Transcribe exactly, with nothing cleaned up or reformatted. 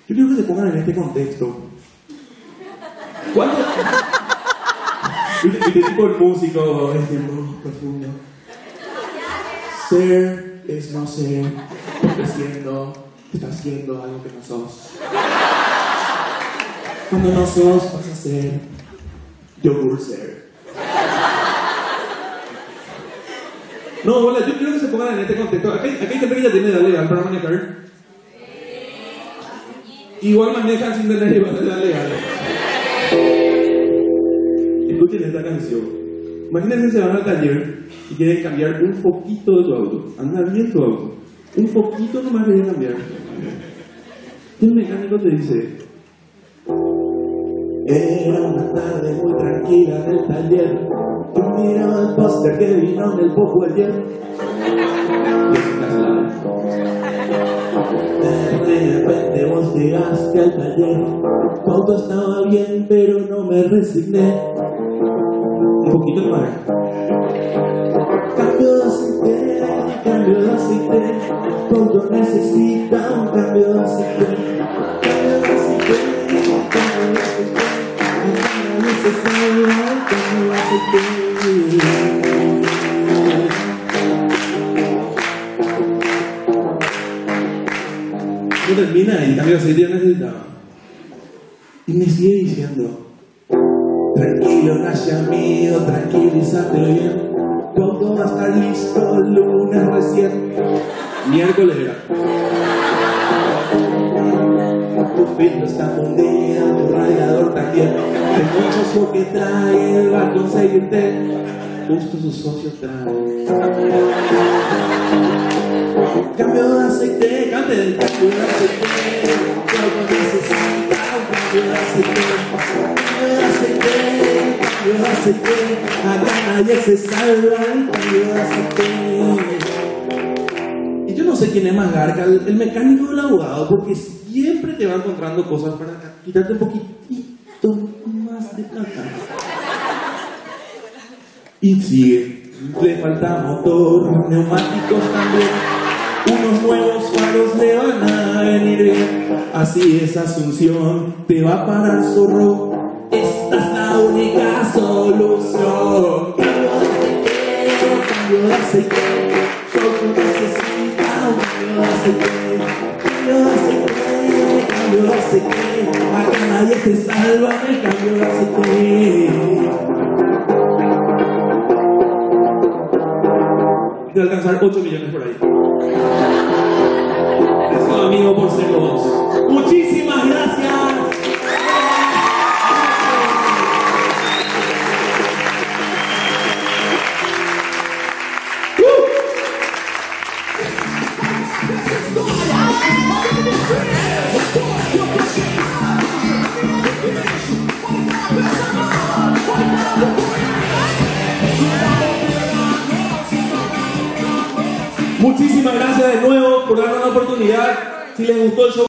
Yo quiero que se pongan en este contexto. ¿Cuándo? ¿Viste tipo el músico? Es tiempo profundo. Ser es no ser, porque siendo, estás haciendo algo que no sos. Cuando no sos, vas a ser yogur ser. No, hola, yo quiero que se pongan en este contexto. Acá, acá hay gente que ya tiene edad legal para manejar. Igual manejan sin tener edad legal. Escuchen esta canción. Imagínense que se van al taller y quieren cambiar un poquito de tu auto. Anda bien tu auto. Un poquito nomás quieren cambiar. Y el mecánico te dice: era una tarde muy tranquila en el taller. Tú miraba el póster que vino en el poco ayer. De repente vos llegaste al taller. Tu auto estaba bien, pero no me resigné. Un poquito más. Cambio de aceite, cambio de aceite. Tu auto necesita un cambio de aceite. Cambio de aceite, cambio de aceite. No termina ahí, cambio de aceite ya necesitaba. Y me sigue diciendo: tranquilo, Nasha mío, tranquilízate bien. Todo va a estar listo el lunes recién. Miércoles era. Tu filtro está fundido, tu radiador también. El socio que trae va a conseguirte. Justo su socio trae. Cambio de aceite, cambio de cambio de aceite. Todo necesita un cambio de aceite. Cambio de aceite, cambio de aceite. Acá nadie se salva el cambio de aceite. Y yo no sé quién es más garca, el, el mecánico o el abogado, porque siempre te va encontrando cosas para quitarte un poquitito más de plata. Y sigue, le falta motor, neumáticos también, unos nuevos faros le van a venir bien. Así es Asunción, te va a parar zorro, esta es la única solución. Cambio de aceite, cambio de aceite, todo necesita un cambio de aceite. Cambio de aceite, cambio de aceite, acá nadie se salva del cambio de aceite. De alcanzar ocho millones por ahí. Gracias, amigo, por ser vos. Muchísimas gracias. Muchísimas gracias de nuevo por darnos la oportunidad. Si les gustó el show,